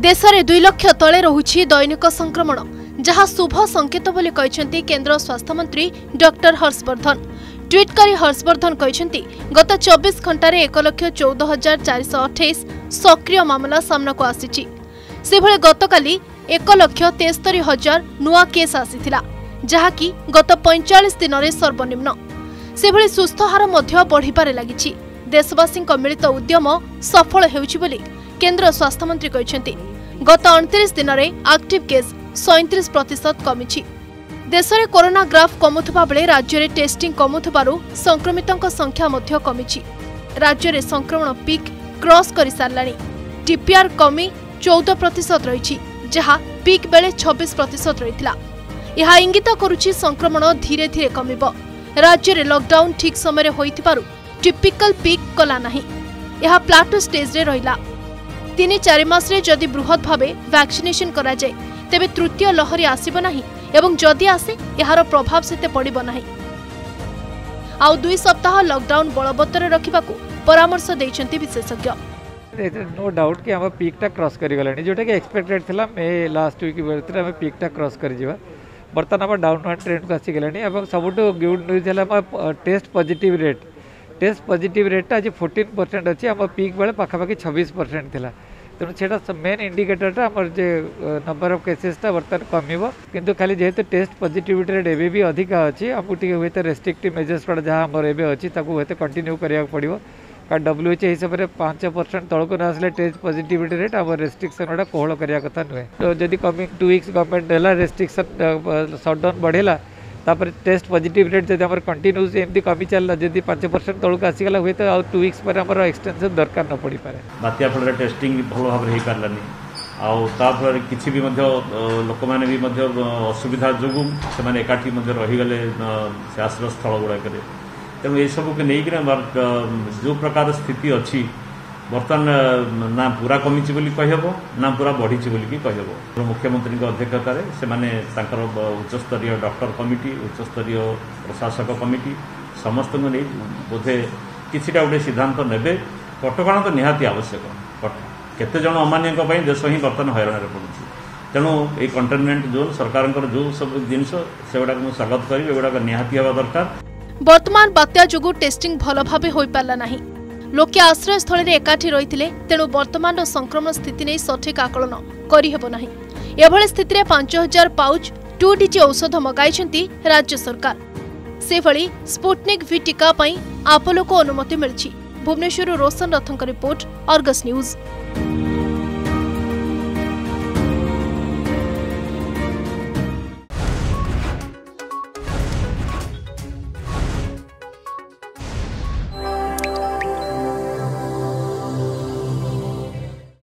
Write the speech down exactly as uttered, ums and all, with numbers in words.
देश में दुई लक्ष तले रहुछि दैनिक संक्रमण जहां शुभ संकेत बोली कहते केंद्र स्वास्थ्य मंत्री डॉक्टर हर्षवर्धन। ट्वीट करी हर्षवर्धन कहते गत चौबीस घंटे एक लक्ष चौदह हजार चार सौ अठाईस सक्रिय मामला सामना को आसी। से भले गतकाली एक लक्ष तेस्तरी हजार नुआ केस आसीथिला जहाँकि गत पैंचाश दिन में सर्वनिम्न। से भले सुस्थ हार मध्य बढ़िबारे लागिछि। देशवासी मिलित उद्यम सफल हेउछि बोली केंद्र स्वास्थ्य मंत्री कहते गत अड़तीस दिन में एक्टिव केस सैंतीस प्रतिशत कमी। देश में कोरोना ग्राफ कमुवा बेले राज्य में टेस्टिंग कमुवारु संक्रमितों संख्या मध्य कमी। राज्य में संक्रमण पीक क्रॉस कर साराणी। टीपीआर कमी चौदह प्रतिशत रही जहाँ पीक बेले छब्बीस प्रतिशत रही। यह इंगित करुछि संक्रमण धीरे धीरे कमिब। राज्य में लॉकडाउन ठीक समय होइथिबारु टिपिकल पीक कला नाही। यह प्लाटो स्टेज रे रहिला। तीन चार मास रे जदि बृहत भावे वैक्सीनेशन करा जाय तेबे तृतीय लहरी आसीब नाही एवं जदि आसे यार प्रभाव सेते पड़िब नाही। आउ दुई सप्ताह लॉकडाउन बलवत्तर रखिबाकू परामर्श दैछंती विशेषज्ञ। नो डाउट कि हम पीकटा क्रॉस कर गलानी जोटा कि एक्सपेक्टेड थिला मे लास्ट वीक बेलते हम पीकटा क्रॉस कर जिवा। बर्तमान हम डाउनवर्ड ट्रेंड को आसी गलानी एवं सबुठो गुड न्यूज है test positive rate test positive rate आज फोर्टीन परसेंट अच्छी आम पीक बेले पाखापाखि छब्बीस परसेंट थिला। तेणु से मेन इंडिकेटरटा आमर जे नंबर ऑफ केसेसटा बर्तमान कमिबो किंतु खाली जेहेतु टेस्ट पॉजिटिविटी रेट एबे भी अधिका अच्छी आमको टी हुए रेस्ट्रिक्टिव मेजर्स गुड़ा जहाँ आमर एबे अच्छी ताकू हुए कंटिन्यू करिया पड़िबो। कारण डब्ल्यूएच हिसाब से पांच परसेंट तौक न आसले टेस्ट पॉजिटिविटी रेट आम रेस्ट्रिक्शन गुड़ा कोहल करिया कथा नुहे। तो जदि कमिंग टू वीक्स गवर्नमेंट देला रेस्ट्रिक्शन सटडाउन बढ़ेला तापर टेस्ट पॉजिटिव रेट जब आम कंटिन्यूस एमती कमी चलला जब पांच परसेंट तौक आसीगला हुए तो टू वीक्स पर आम एक्सटेंशन दरकार न पड़ पारे। बात्या फल टेस्टिंग भल भाव हो पारानी आल किसी भी लोक मैंने भी असुविधा जो से एकाठी रहीगले से आश्रय स्थल गुड़ाक। तेणु ये सबको नहीं जो प्रकार स्थिति अच्छी बर्तमान ना पूरा कमी कहीहब ना पूरा बढ़ी कहीहब। मुख्यमंत्री अध्यक्षता से उच्चस्तरीय डॉक्टर कमिटी उच्चस्तरीय प्रशासक कमिटी समस्त को नहीं बोधे किसीटा गोटे सिद्धांत ने कटकणा तो निहाती आवश्यक। केते जन अमान्य देश ही बर्तमान हैरान पड़ुछि। तेणु ये कंटेनमेंट जोन सरकार जो सब जिनस से गुड़ा स्वागत करी एगुड़ा निहाती हवा दरकार। वर्तमान बात्या जोगु टेस्टिंग भल भावे होई पारला नाही। लोके आश्रय स्थल रे एकाठी रहिथिले तेणु वर्तमान संक्रमण स्थिति नै सठिक आकलन करिहेबो नाही। एभଳି स्थिति पांच हजार पाउच टू डीजी औषध मगाइछंती राज्य सरकार। से भଳି स्पुटनिक वी टीका पई आपोलो को अनुमति मिलछि। भुवनेश्वर रोशन रथंक रिपोर्ट अर्गस न्यूज।